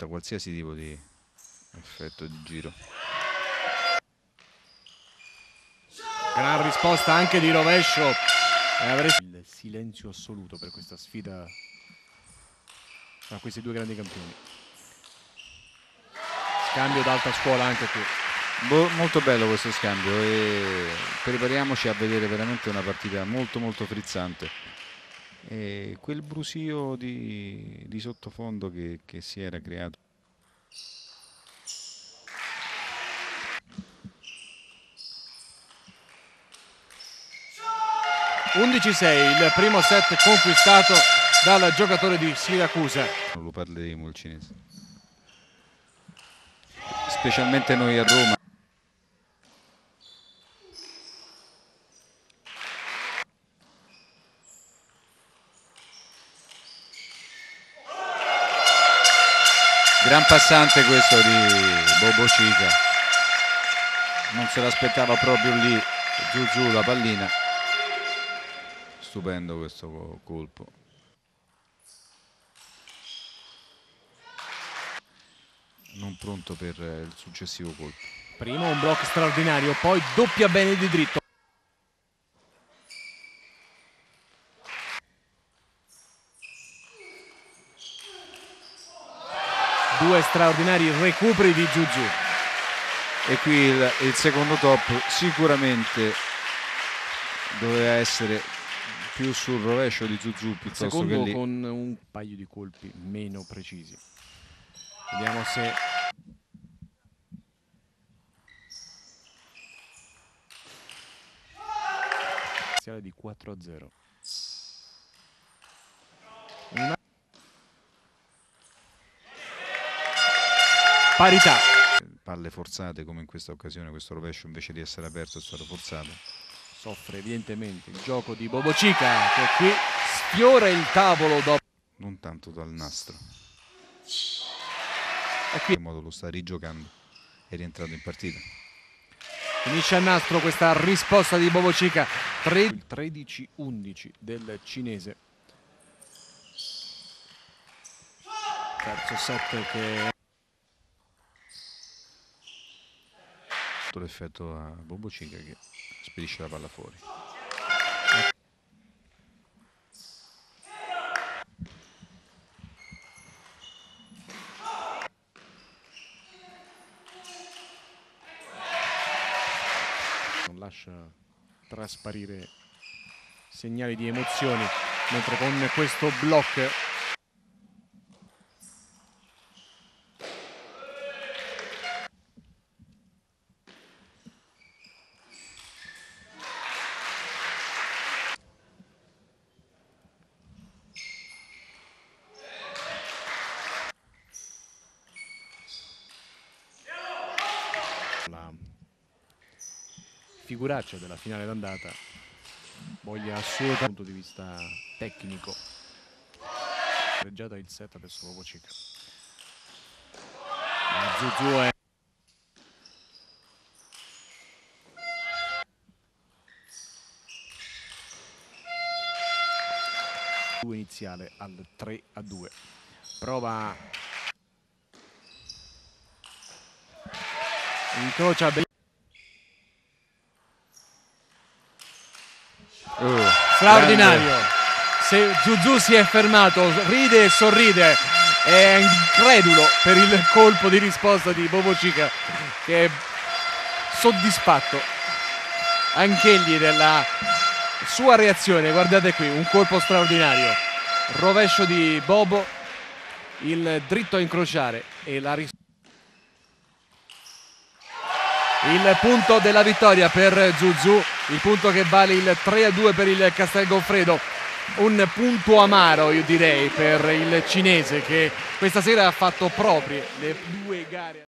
porta qualsiasi tipo di effetto di giro. Gran risposta anche di rovescio. Il silenzio assoluto per questa sfida tra questi due grandi campioni. Scambio d'alta scuola anche qui. Molto bello questo scambio e prepariamoci a vedere veramente una partita molto molto frizzante. E quel brusio di sottofondo che si era creato. (11-6) il primo set conquistato dal giocatore di Siracusa. Non lo parleremo il cinese, specialmente noi a Roma. Gran passante questo di Bobocica, non se l'aspettava proprio lì Zuzù la pallina. Stupendo questo colpo. Non pronto per il successivo colpo. Primo un blocco straordinario, poi doppia bene di dritto. Due straordinari recuperi di Zuzù. E qui il secondo top sicuramente doveva essere più sul rovescio di Zuzù piuttosto Secondo che lì. con un paio di colpi meno precisi. Vediamo se di 4-0. Una parità. Palle forzate come in questa occasione, questo rovescio invece di essere aperto è stato forzato. Soffre evidentemente il gioco di Bobocica che qui sfiora il tavolo dopo. Non tanto dal nastro. E qui In modo lo sta rigiocando, è rientrato in partita. finisce a nastro questa risposta di Bobocica. 13-11 del cinese. Terzo set che L'effetto a Bobocica che spedisce la palla fuori. non lascia trasparire segnali di emozioni, mentre con questo block la figuraccia della finale d'andata voglia assolutamente dal punto di vista tecnico. Reggiata il set adesso Bobocica. Zuzù è iniziale al 3-2. Prova, incrocia straordinario. Se Zuzù si è fermato, ride e sorride, è incredulo per il colpo di risposta di Bobocica, che è soddisfatto anch'egli della sua reazione. Guardate qui, un colpo straordinario, rovescio di Bobo, il dritto a incrociare e la risposta. Il punto della vittoria per Zuzù, il punto che vale il 3-2 per il Castel Goffredo. Un punto amaro, io direi, per il cinese che questa sera ha fatto proprie le due gare.